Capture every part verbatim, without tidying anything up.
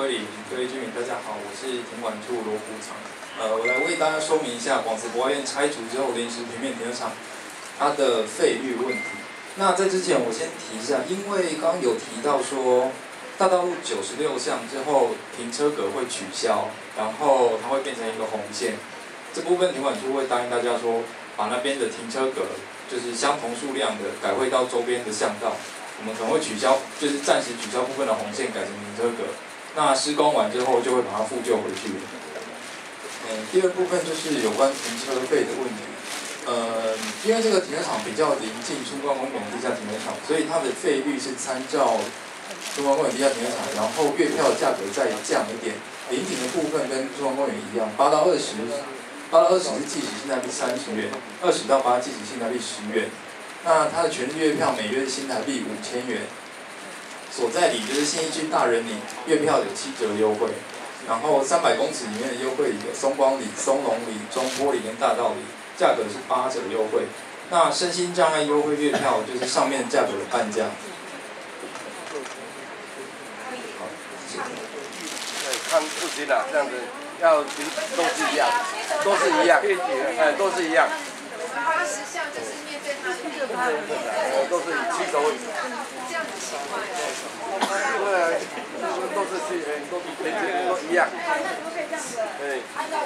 各位里各位居民，大家好，我是停管处罗湖厂。呃，我来为大家说明一下广慈博爱院拆除之后临时平面停车场它的费率问题。那在之前我先提一下，因为刚刚有提到说大道路九十六巷之后停车格会取消，然后它会变成一个红线。这部分停管处会答应大家说，把那边的停车格就是相同数量的改汇到周边的巷道。我们可能会取消，就是暂时取消部分的红线，改成停车格。那施工完之后就会把它复旧回去。嗯，第二部分就是有关停车费的问题。呃，因为这个停车场比较临近春光公园地下停车场，所以它的费率是参照春光公园地下停车场，然后月票的价格再降一点。临停的部分跟春光公园一样，八到二十，八到二十是计时性价比三十元，二十到八计时性价比十元。那它的全日月票每月是新台币五千元，所在里就是信义区大人里，月票有七折优惠，然后三百公尺里面的优惠里有松光里、松隆里、中坡里跟大道里，价格是八折优惠。那身心障碍优惠月票就是上面价格的半价。好，谢谢。 对，看不行了，这样子要都是一样，都是一样，哎，都是一样。 八十项就是面对他的这个， 都是以七轴。 这样子奇怪。 对，都是七，都都一样。对。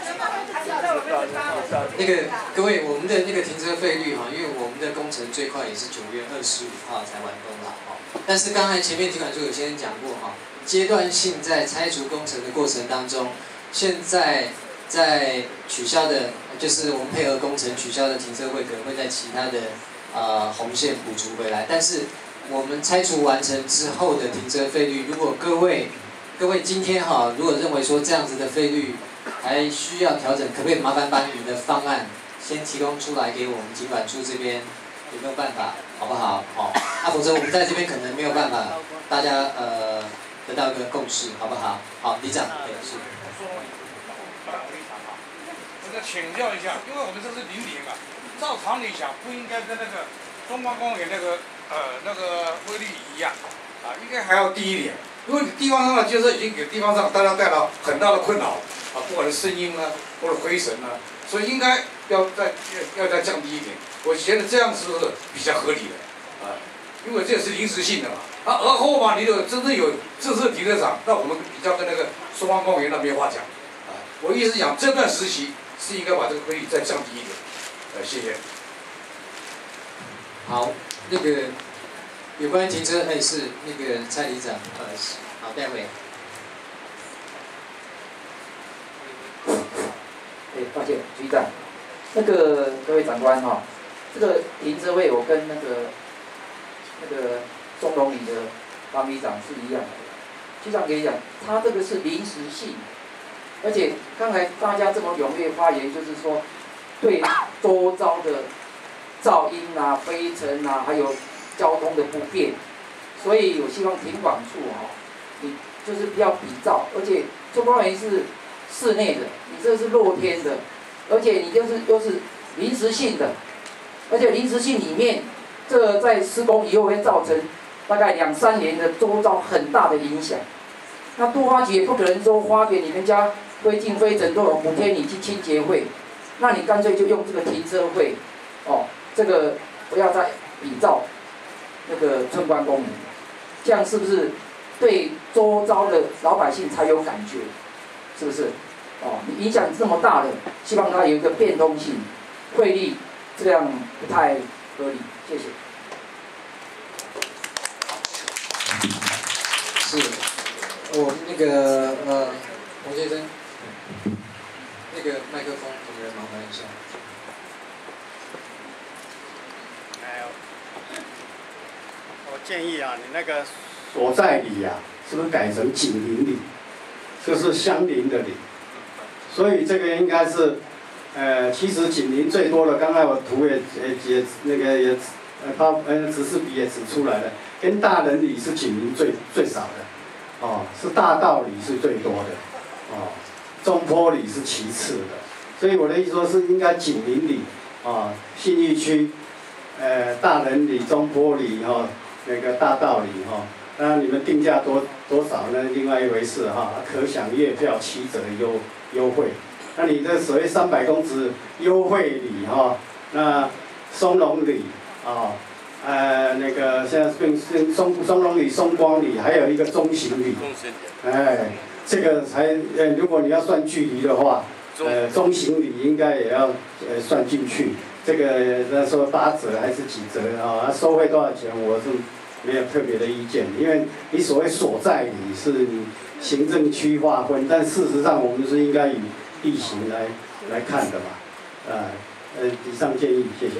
那个各位，我们的那个停车费率哈，因为我们的工程最快也是九月二十五号才完工啦哈。但是刚才前面停管处有先生讲过哈，阶段性在拆除工程的过程当中，现在在取消的，就是我们配合工程取消的停车位，可能会在其他的呃红线补足回来。但是我们拆除完成之后的停车费率，如果各位各位今天哈，如果认为说这样子的费率还需要调整，可不可以麻烦把你们的方案先提供出来给我们经管处这边，有没有办法，好不好？好、哦，啊，否则我们在这边可能没有办法，大家呃得到一个共识，好不好？好，里长，对，是。 我再请教一下，因为我们这是临停啊，照常理讲不应该跟那个中光公园那个呃那个规律一样啊，应该还要低一点。因为地方上的建设已经给地方上大家带来很大的困扰啊，不管是声音啊或者灰尘啊，所以应该要再要再降低一点。我觉得这样是不是比较合理的啊？因为这是临时性的嘛，啊，而后嘛，你有真正有正式停车场，那我们比较跟那个松光公园那没话讲啊。我意思讲，这段时期是应该把这个规律再降低一点。呃，谢谢。 好，那个有关停车，哎，是那个蔡里长，呃，好，待会。 哎，抱歉，局长，那个各位长官哈、哦，这个停车位我跟那个那个中龙里的方里长是一样的。局长跟你讲，他这个是临时性，而且刚才大家这么踊跃发言，就是说对周遭的噪音啊、灰尘啊，还有交通的不便，所以我希望停管处哈、哦，你就是不要比照，而且中公园是室内的，你这是露天的，而且你就是又是临时性的，而且临时性里面，这个在施工以后会造成大概两三年的周遭很大的影响。那都发局也不可能说发给你们家灰烬灰尘都有补贴你去清洁费，那你干脆就用这个停车费，哦，这个不要再比照那个春光公园，这样是不是对周遭的老百姓才有感觉？是不是？哦，你影响这么大的，希望它有一个变通性，汇率这样不太合理。谢谢。 是，我那个呃，洪先生，那个麦克风有人麻烦一下。 哎呦，我建议啊，你那个所在里呀、啊，是不是改成紧邻里？就是相邻的邻，所以这个应该是，呃，其实紧邻最多的，刚才我图也也也那个也呃包呃指示笔也指出来了，跟大人里是紧邻最最少的，哦，是大道里是最多的，哦，中坡里是其次的，所以我的意思说是应该紧邻里，啊，信义区，呃，大人里、中坡里哈、哦，那个大道里哈、哦， 那你们定价多多少呢？另外一回事哈，可享月票七折优优惠。那你这所谓三百公尺优惠礼哈，那松隆礼啊，呃那个现在是是松松隆礼、松光礼，还有一个中型礼。哎，这个才呃，如果你要算距离的话，呃，中型礼应该也要呃算进去。这个那说八折还是几折啊？收费多少钱？我是没有特别的意见，因为你所谓所在礼是行政区划分，但事实上我们是应该以地形来来看的嘛。啊，呃，以上建议，谢谢。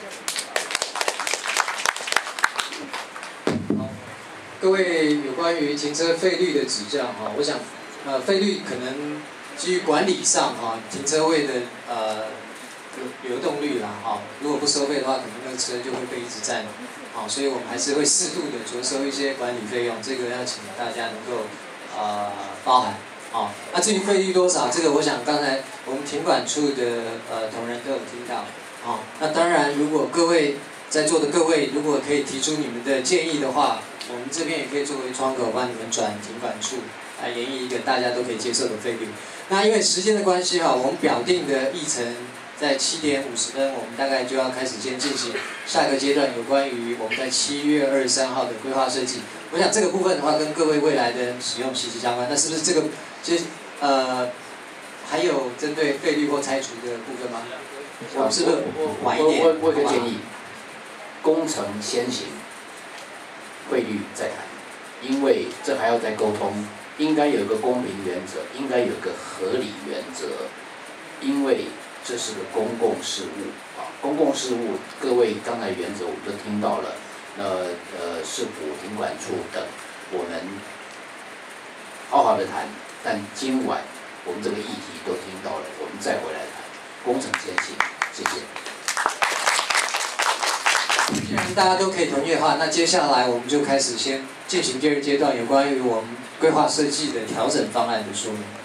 好，各位有关于停车费率的指教哈，我想呃费率可能基于管理上哈，停车位的呃。流动率啦，哈，如果不收费的话，可能那个车就会被一直占，好，所以我们还是会适度的着收一些管理费用，这个要请大家能够呃包涵，好，那至于费率多少，这个我想刚才我们停管处的呃同仁都有听到，好，那当然如果各位在座的各位如果可以提出你们的建议的话，我们这边也可以作为窗口帮你们转停管处来研议一个大家都可以接受的费率。那因为时间的关系哈，我们表定的议程。在七点五十分，我们大概就要开始先进行下一个阶段有关于我们在七月二十三号的规划设计。我想这个部分的话，跟各位未来的使用息息相关。那是不是这个其实呃还有针对费率或拆除的部分吗？我是不是晚一点？ 我我我有个建议，工程先行，费率再谈，因为这还要再沟通，应该有一个公平原则，应该有一个合理原则，因为。这是个公共事务啊，公共事务，各位刚才原则我们都听到了，那呃市府停管处等，我们好好的谈，但今晚我们这个议题都听到了，我们再回来谈，工程先行，谢谢。 既然大家都可以同意的话，那接下来我们就开始先进行第二阶段有关于我们规划设计的调整方案的说明。